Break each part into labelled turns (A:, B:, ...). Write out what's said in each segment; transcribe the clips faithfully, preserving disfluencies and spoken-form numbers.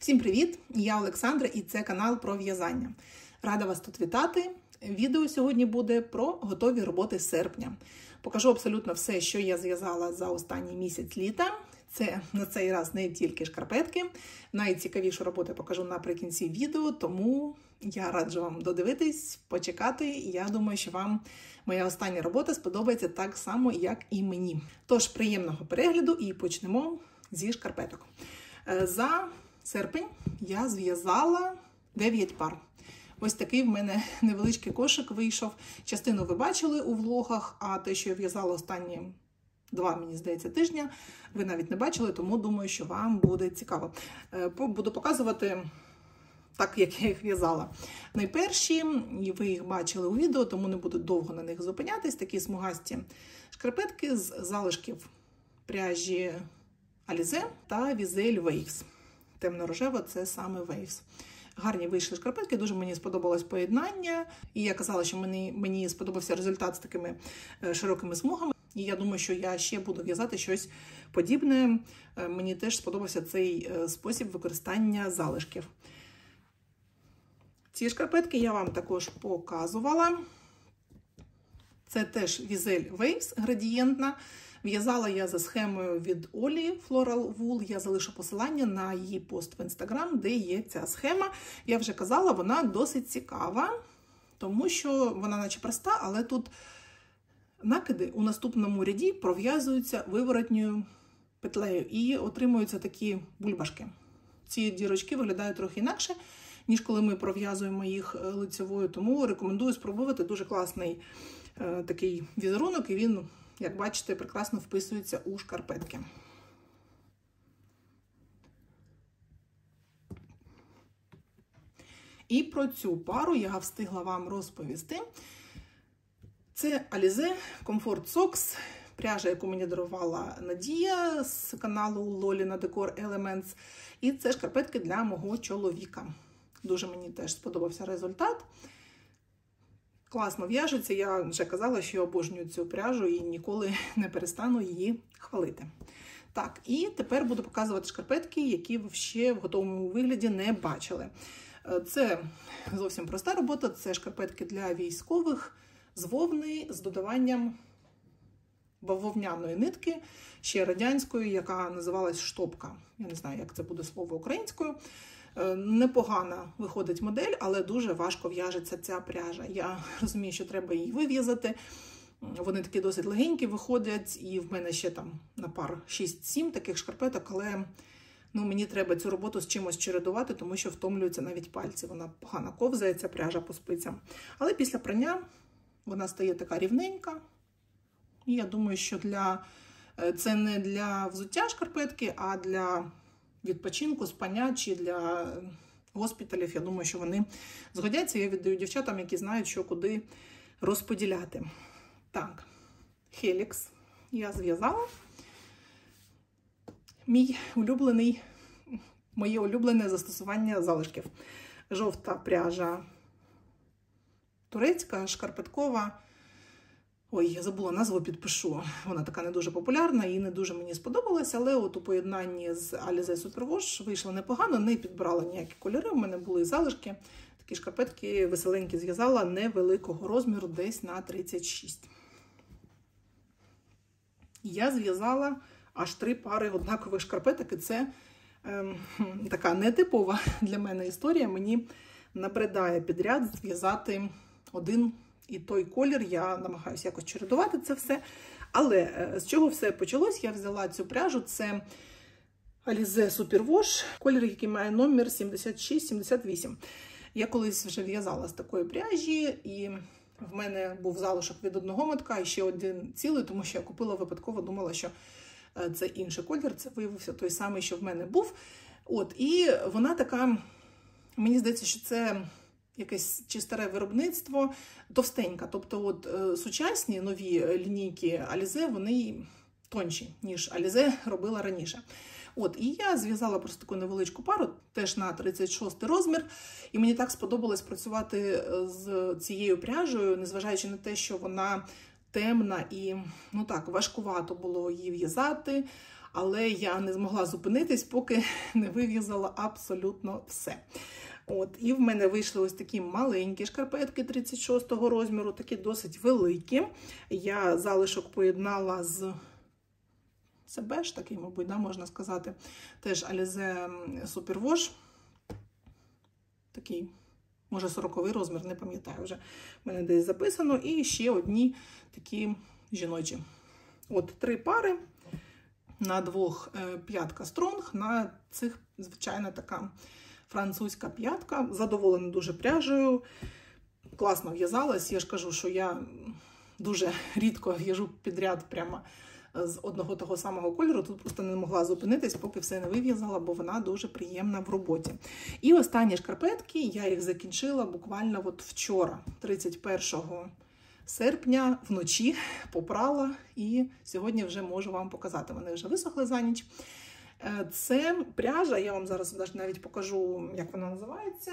A: Всім привіт! Я Олександра і це канал про в'язання. Рада вас тут вітати. Відео сьогодні буде про готові роботи з серпня. Покажу абсолютно все, що я зв'язала за останній місяць літа. Це на цей раз не тільки шкарпетки. Найцікавішу роботу я покажу наприкінці відео, тому я раджу вам додивитись, почекати. Я думаю, що вам моя остання робота сподобається так само, як і мені. Тож, приємного перегляду і почнемо зі шкарпеток. За серпень я зв'язала дев'ять пар. Ось такий в мене невеличкий кошик вийшов. Частину ви бачили у влогах, а те, що я в'язала останні два, мені здається, тижня, ви навіть не бачили, тому думаю, що вам буде цікаво. Буду показувати так, як я їх в'язала. Найперші, ви їх бачили у відео, тому не буду довго на них зупинятись. Такі смугасті шкарпетки з залишків пряжі Alize та Візель Waves. Темно-рожево – це саме Waves. Гарні вийшли шкарпетки, дуже мені сподобалось поєднання. І я казала, що мені, мені сподобався результат з такими широкими смугами. І я думаю, що я ще буду в'язати щось подібне. Мені теж сподобався цей спосіб використання залишків. Ці шкарпетки я вам також показувала. Це теж Візель Waves градієнтна. В'язала я за схемою від Олі Floral Wool. Я залишу посилання на її пост в Instagram, де є ця схема. Я вже казала, вона досить цікава, тому що вона наче проста, але тут накиди у наступному ряді пров'язуються виворотньою петлею і отримуються такі бульбашки. Ці дірочки виглядають трохи інакше, ніж коли ми пров'язуємо їх лицевою, тому рекомендую спробувати. Дуже класний е, такий візерунок, і він, як бачите, прекрасно вписується у шкарпетки. І про цю пару я встигла вам розповісти. Це Alize Comfort Socks, пряжа, яку мені дарувала Надія з каналу Lolina Decor Elements. І це шкарпетки для мого чоловіка. Дуже мені теж сподобався результат. Класно в'яжеться. Я вже казала, що я обожнюю цю пряжу і ніколи не перестану її хвалити. Так, і тепер буду показувати шкарпетки, які ви ще в готовому вигляді не бачили. Це зовсім проста робота. Це шкарпетки для військових з вовни, з додаванням бавовняної нитки, ще радянської, яка називалась штопка. Я не знаю, як це буде слово українською. Непогана виходить модель, але дуже важко в'яжеться ця пряжа. Я розумію, що треба її вив'язати. Вони такі досить легенькі виходять, і в мене ще там на пар шість-сім таких шкарпеток, але ну, мені треба цю роботу з чимось чередувати, тому що втомлюються навіть пальці. Вона погано ковзає, ця пряжа по спицям. Але після прання вона стає така рівненька. І я думаю, що для... це не для взуття шкарпетки, а для відпочинку, спання чи для госпіталів. Я думаю, що вони згодяться. Я віддаю дівчатам, які знають, що куди розподіляти. Так, Helix я зв'язала. Мій улюблений, моє улюблене застосування залишків. Жовта пряжа турецька, шкарпеткова. Ой, я забула назву, підпишу. Вона така не дуже популярна і не дуже мені сподобалася, але от у поєднанні з Alize Superwash вийшло непогано, не підбирала ніякі кольори, в мене були залишки. Такі шкарпетки веселенькі зв'язала, невеликого розміру, десь на тридцять шість. Я зв'язала аж три пари однакових шкарпеток, і це е, така нетипова для мене історія. Мені набридає підряд зв'язати один і той колір, я намагаюся якось чередувати це все. Але з чого все почалось? Я взяла цю пряжу, це Alize Superwash, колір, який має номер сімдесят шість сімдесят вісім. Я колись вже в'язала з такої пряжі, і в мене був залишок від одного мотка і ще один цілий, тому що я купила випадково, думала, що це інший колір, це виявився той самий, що в мене був. От, і вона така, мені здається, що це якесь чи старе виробництво, товстенька. Тобто от е, сучасні нові лінійки Alize, вони тонші, ніж Alize робила раніше. От, і я зв'язала просто таку невеличку пару, теж на тридцять шостий розмір. І мені так сподобалось працювати з цією пряжею, незважаючи на те, що вона темна і, ну так, важкувато було її в'язати. але я не змогла зупинитись, поки не вив'язала абсолютно все. От, і в мене вийшли ось такі маленькі шкарпетки тридцять шостого розміру, такі досить великі. Я залишок поєднала з... Це беж такий, мабуть, да, можна сказати. Теж Alize Superwash. Такий, може, сороковий розмір, не пам'ятаю вже. В мене десь записано. І ще одні такі жіночі. От три пари. На двох п'ятка стронг, на цих, звичайно, така французька п'ятка. Задоволена дуже пряжею. Класно в'язалась. Я ж кажу, що я дуже рідко в'яжу підряд прямо з одного того самого кольору. Тут просто не могла зупинитись, поки все не вив'язала, бо вона дуже приємна в роботі. І останні шкарпетки, я їх закінчила буквально от вчора, тридцять першого серпня, вночі попрала, і сьогодні вже можу вам показати. Вони вже висохли за ніч. Це пряжа, я вам зараз навіть покажу, як вона називається.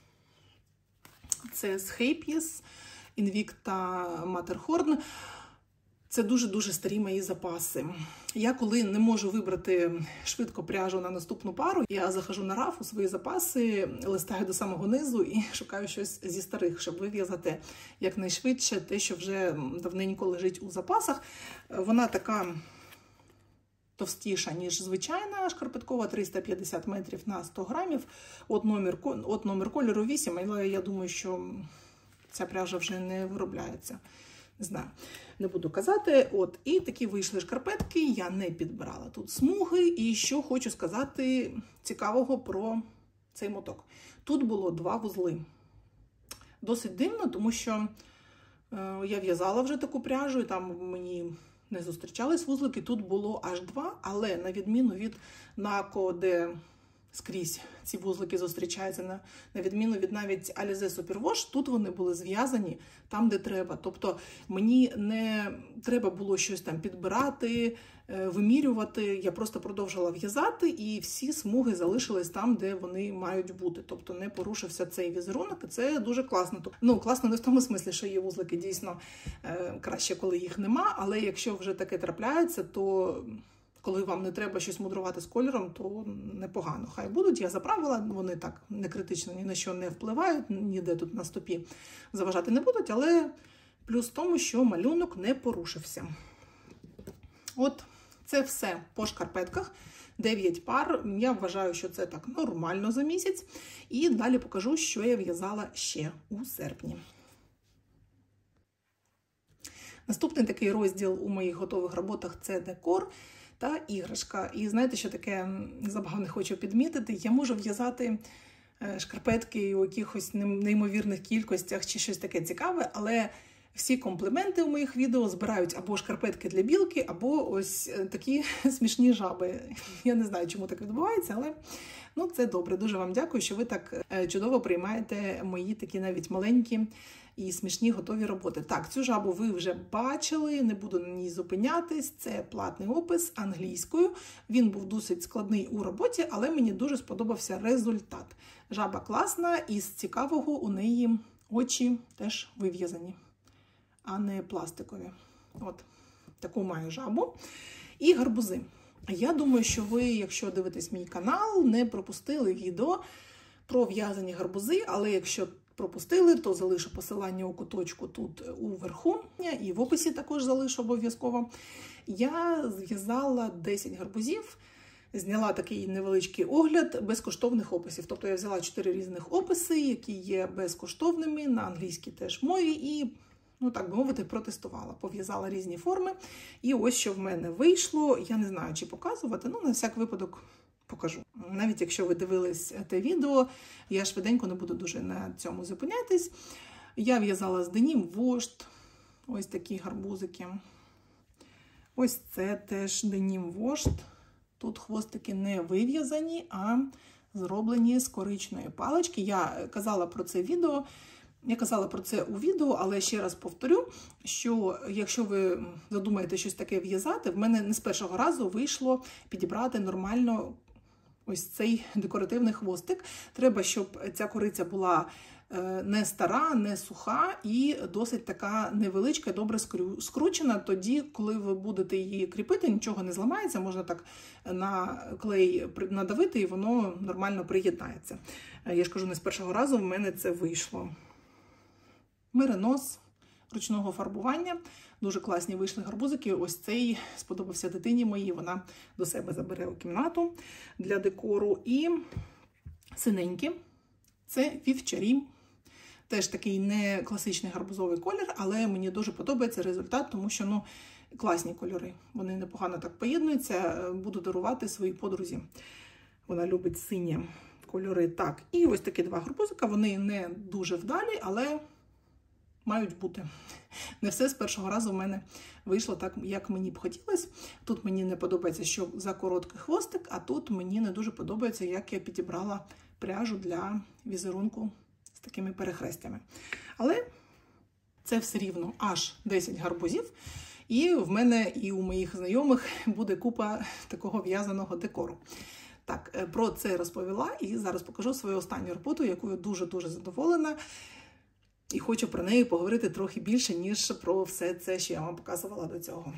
A: Це з Happies, Invicta Matterhorn. Це дуже-дуже старі мої запаси. Я коли не можу вибрати швидко пряжу на наступну пару, я захожу на раф у свої запаси, листаю до самого низу і шукаю щось зі старих, щоб вив'язати якнайшвидше те, що вже давненько лежить у запасах. Вона така товстіша, ніж звичайна шкарпеткова, триста п'ятдесят метрів на сто грамів. От номер, от номер кольору вісім, але я думаю, що ця пряжа вже не виробляється. Не знаю, не буду казати. От, і такі вийшли шкарпетки, я не підбирала тут смуги. І що хочу сказати цікавого про цей моток. Тут було два вузли. Досить дивно, тому що е, я в'язала вже таку пряжу, і там мені не зустрічались вузлики. Тут було аж два, але на відміну від Нако, де скрізь ці вузлики зустрічаються, на, на відміну від навіть Alize Superwash, тут вони були зв'язані там, де треба. Тобто мені не треба було щось там підбирати, вимірювати. Я просто продовжила в'язати, і всі смуги залишились там, де вони мають бути. Тобто не порушився цей візерунок, і це дуже класно. Ну, класно не в тому смислі, що є вузлики дійсно краще, коли їх нема, але якщо вже таке трапляється, то коли вам не треба щось мудрувати з кольором, то непогано. Хай будуть, я заправила, вони так не критично ні на що не впливають, ніде тут на стопі заважати не будуть, але плюс в тому, що малюнок не порушився. От це все по шкарпетках. дев'ять пар, я вважаю, що це так нормально за місяць. І далі покажу, що я в'язала ще у серпні. Наступний такий розділ у моїх готових роботах – це декор та іграшка. І знаєте, що таке забавно хочу підмітити? Я можу в'язати шкарпетки у якихось неймовірних кількостях чи щось таке цікаве, але всі компліменти у моїх відео збирають або шкарпетки для білки, або ось такі смішні жаби. Я не знаю, чому так відбувається, але ну, це добре. Дуже вам дякую, що ви так чудово приймаєте мої такі навіть маленькі і смішні готові роботи. Так, цю жабу ви вже бачили, не буду на ній зупинятись. Це платний опис англійською. Він був досить складний у роботі, але мені дуже сподобався результат. Жаба класна, і з цікавого у неї очі теж вив'язані, а не пластикові. От, таку маю жабу. І гарбузи. Я думаю, що ви, якщо дивитесь мій канал, не пропустили відео про в'язані гарбузи, але якщо пропустили, то залишу посилання у куточку тут уверху, і в описі також залишу обов'язково. Я зв'язала десять гарбузів, зняла такий невеличкий огляд безкоштовних описів. Тобто я взяла чотири різних описи, які є безкоштовними, на англійській теж мові, і, ну так би мовити, протестувала. Пов'язала різні форми. І ось що в мене вийшло. Я не знаю, чи показувати, ну на всяк випадок покажу. Навіть якщо ви дивились те відео, я швиденько не буду дуже на цьому зупинятись. Я в'язала з денім вошт, ось такі гарбузики. Ось це теж денім вошт. Тут хвостики не вив'язані, а зроблені з коричної палички. Я казала про це відео, я казала про це у відео, але ще раз повторю, що якщо ви задумаєте щось таке в'язати, в мене не з першого разу вийшло підібрати нормально ось цей декоративний хвостик. Треба, щоб ця кориця була не стара, не суха і досить така невеличка, добре скручена. Тоді, коли ви будете її кріпити, нічого не зламається, можна так на клей надавити і воно нормально приєднається. Я ж кажу, не з першого разу в мене це вийшло. Меринос ручного фарбування. Дуже класні вийшли гарбузики. Ось цей сподобався дитині моїй, вона до себе забере у кімнату для декору. І синенькі. Це вівчарі. Теж такий не класичний гарбузовий колір, але мені дуже подобається результат, тому що, ну, класні кольори. Вони непогано так поєднуються. Буду дарувати своїй подрузі. Вона любить сині кольори. Так, і ось такі два гарбузика. Вони не дуже вдалі, але мають бути. Не все з першого разу в мене вийшло так, як мені б хотілося. Тут мені не подобається, що за короткий хвостик, а тут мені не дуже подобається, як я підібрала пряжу для візерунку з такими перехрестями. Але це все рівно аж десять гарбузів. І в мене і у моїх знайомих буде купа такого в'язаного декору. Так, про це розповіла і зараз покажу свою останню роботу, яку я дуже-дуже задоволена. І хочу про неї поговорити трохи більше, ніж про все це, що я вам показувала до цього.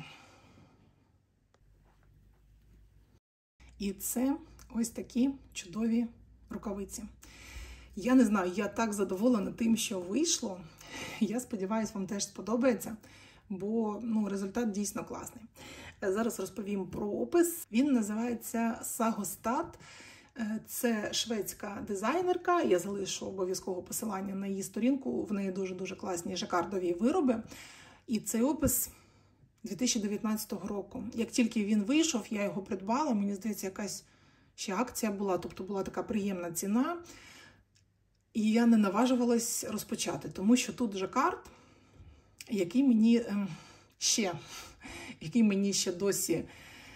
A: І це ось такі чудові рукавиці. Я не знаю, я так задоволена тим, що вийшло. Я сподіваюся, вам теж сподобається, бо, ну, результат дійсно класний. Зараз розповім про опис. Він називається Сагостат. Це шведська дизайнерка, я залишу обов'язково посилання на її сторінку, в неї дуже-дуже класні жакардові вироби. І цей опис дві тисячі дев'ятнадцятого року. Як тільки він вийшов, я його придбала, мені здається, якась ще акція була, тобто була така приємна ціна. І я не наважувалась розпочати, тому що тут жакард, який мені ще, який мені ще досі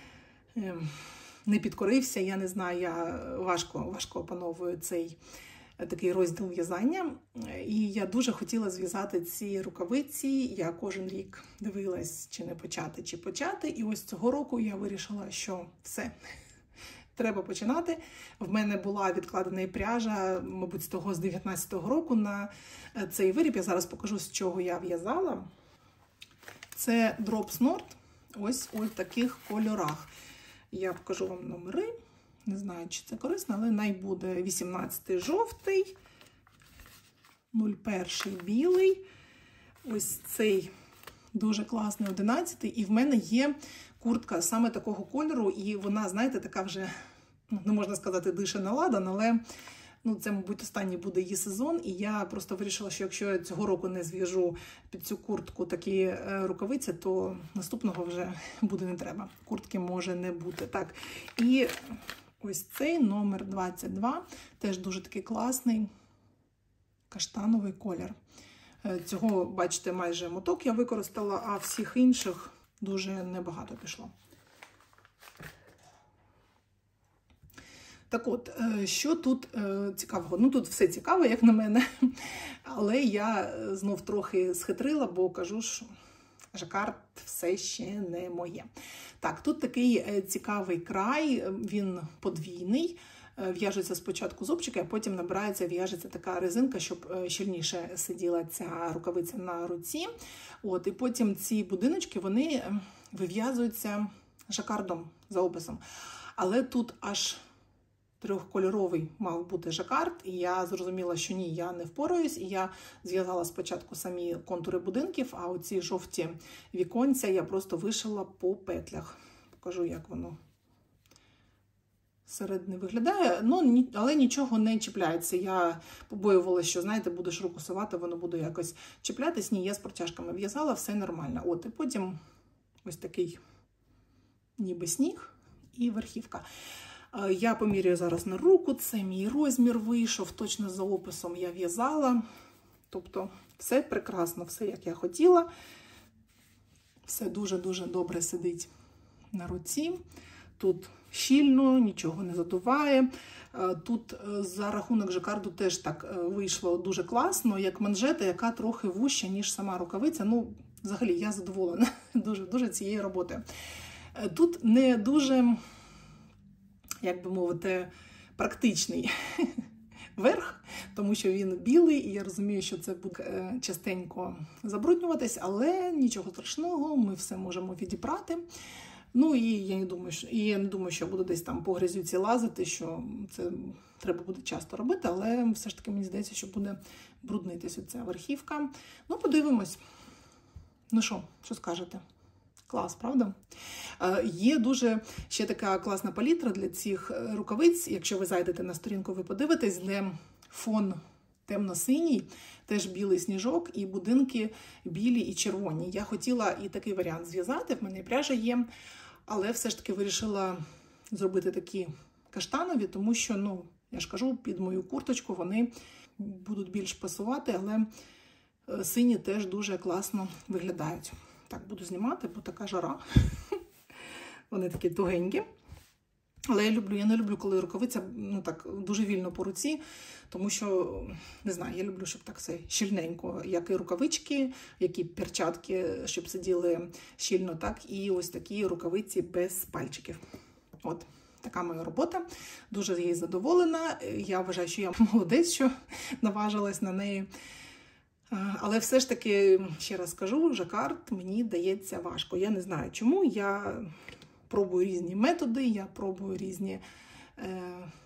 A: не підкорився, я не знаю, я важко, важко опановую цей такий розділ в'язання. І я дуже хотіла зв'язати ці рукавиці, я кожен рік дивилась, чи не почати, чи почати. І ось цього року я вирішила, що все, треба починати. В мене була відкладена пряжа, мабуть, з того, з дев'ятнадцятого року на цей виріб. Я зараз покажу, з чого я в'язала. Це Drops Nord, ось у таких кольорах. Я покажу вам номери, не знаю, чи це корисно, але найбуде вісімнадцятий жовтий, нуль один білий, ось цей дуже класний одинадцятий, і в мене є куртка саме такого кольору, і вона, знаєте, така вже, не можна сказати, дише на ладан, але ну, це, мабуть, останній буде її сезон, і я просто вирішила, що якщо я цього року не зв'яжу під цю куртку такі рукавиці, то наступного вже буде не треба. Куртки може не бути. Так, і ось цей номер двадцять два, теж дуже такий класний каштановий колір. Цього, бачите, майже моток я використала, а всіх інших дуже небагато пішло. Так от, що тут цікавого? Ну, тут все цікаво, як на мене, але я знов трохи схитрила, бо кажу, що жакард все ще не моє. Так, тут такий цікавий край, він подвійний, в'яжеться спочатку зубчики, а потім набирається, в'яжеться така резинка, щоб щільніше сиділа ця рукавиця на руці. От, і потім ці будиночки, вони вив'язуються жакардом за описом. Але тут аж трьохкольоровий мав бути жакард, і я зрозуміла, що ні, я не впораюсь, і я зв'язала спочатку самі контури будинків, а оці жовті віконця я просто вишила по петлях. Покажу, як воно середини виглядає, ну, але нічого не чіпляється. Я побоювалася, що, знаєте, будеш руку сувати, воно буде якось чіплятись. Ні, я з протяжками в'язала, все нормально. От, і потім ось такий ніби сніг і верхівка. Я поміряю зараз на руку, це мій розмір вийшов, точно за описом я в'язала. Тобто все прекрасно, все як я хотіла. Все дуже-дуже добре сидить на руці. Тут щільно, нічого не задуває. Тут за рахунок жакарду теж так вийшло дуже класно, як манжета, яка трохи вужча, ніж сама рукавиця. Ну, взагалі, я задоволена дуже-дуже цією роботою. Тут не дуже, як би мовити, практичний верх, тому що він білий, і я розумію, що це буде частенько забруднюватись, але нічого страшного, ми все можемо відібрати. Ну і я не думаю, що, і я не думаю, що я буду десь там по грязюці лазити, що це треба буде часто робити, але все ж таки мені здається, що буде бруднитися ця верхівка. Ну, подивимось. Ну що, що скажете? Клас, правда? Е, є дуже ще така класна палітра для цих рукавиць. Якщо ви зайдете на сторінку, ви подивитесь, де фон темно-синій, теж білий сніжок, і будинки білі і червоні. Я хотіла і такий варіант зв'язати, в мене пряжа є, але все ж таки вирішила зробити такі каштанові, тому що, ну, я ж кажу, під мою курточку вони будуть більш пасувати, але сині теж дуже класно виглядають. Так, буду знімати, бо така жара. Вони такі тугенькі. Але я люблю, я не люблю, коли рукавиця, ну, так, дуже вільно по руці, тому що, не знаю, я люблю, щоб так все щільненько, як і рукавички, як і перчатки, щоб сиділи щільно, так і ось такі рукавиці без пальчиків. От, така моя робота. Дуже їй задоволена. Я вважаю, що я молодець, що наважилась на неї. Але все ж таки, ще раз скажу, жакард мені дається важко. Я не знаю чому, я пробую різні методи, я пробую різні, е,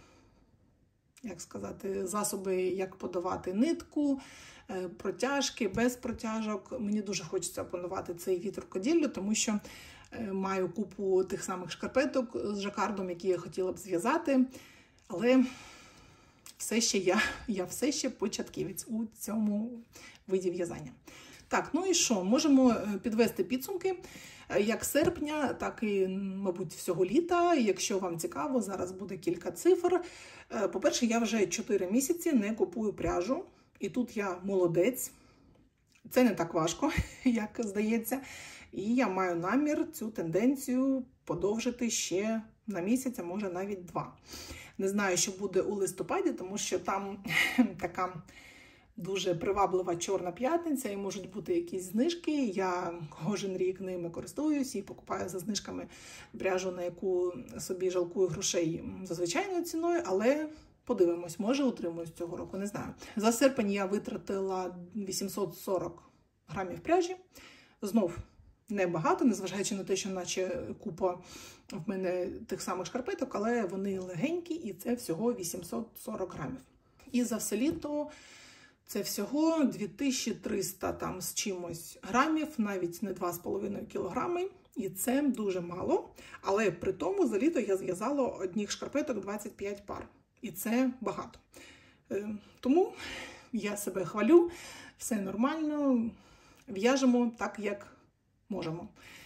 A: як сказати, засоби, як подавати нитку, е, протяжки, без протяжок. Мені дуже хочеться опанувати цей від рукоділлю, тому що е, маю купу тих самих шкарпеток з жакардом, які я хотіла б зв'язати, але все ще я, я все ще початківець у цьому виді в'язання. Так, ну і що? Можемо підвести підсумки як серпня, так і, мабуть, всього літа. Якщо вам цікаво, зараз буде кілька цифр. По-перше, я вже чотири місяці не купую пряжу, і тут я молодець. Це не так важко, як здається. І я маю намір цю тенденцію подовжити ще на місяць, а може навіть два. Не знаю, що буде у листопаді, тому що там така дуже приваблива Чорна п'ятниця, і можуть бути якісь знижки. Я кожен рік ними користуюсь і покупаю за знижками пряжу, на яку собі жалкую грошей за звичайною ціною, але подивимось, може утримуюсь цього року, не знаю. За серпень я витратила вісімсот сорок грамів пряжі. Знов небагато, незважаючи на те, що наче купа в мене тих самих шкарпеток, але вони легенькі, і це всього вісімсот сорок грамів. І за все літо це всього дві тисячі триста там з чимось грамів, навіть не два з половиною кілограми, і це дуже мало. Але при тому за літо я зв'язала одних шкарпеток двадцять п'ять пар, і це багато. Тому я себе хвалю, все нормально, в'яжемо так, як можемо.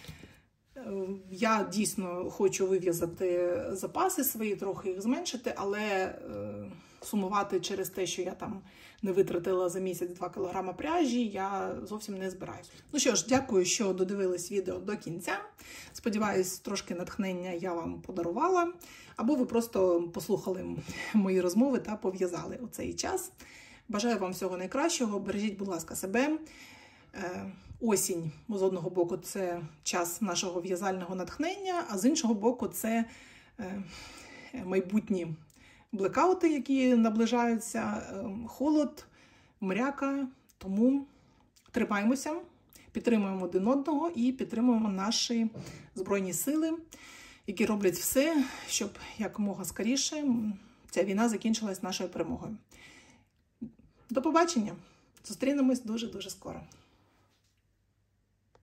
A: Я дійсно хочу вив'язати запаси свої, трохи їх зменшити, але е, сумувати через те, що я там не витратила за місяць два кілограми пряжі, я зовсім не збираюсь. Ну що ж, дякую, що додивились відео до кінця. Сподіваюсь, трошки натхнення я вам подарувала, або ви просто послухали мої розмови та пов'язали у цей час. Бажаю вам всього найкращого, бережіть, будь ласка, себе. Осінь, з одного боку, це час нашого в'язального натхнення, а з іншого боку, це майбутні блекаути, які наближаються, холод, мряка. Тому тримаємося, підтримуємо один одного і підтримуємо наші Збройні Сили, які роблять все, щоб якомога скоріше ця війна закінчилась нашою перемогою. До побачення! Зустрінемось дуже-дуже скоро.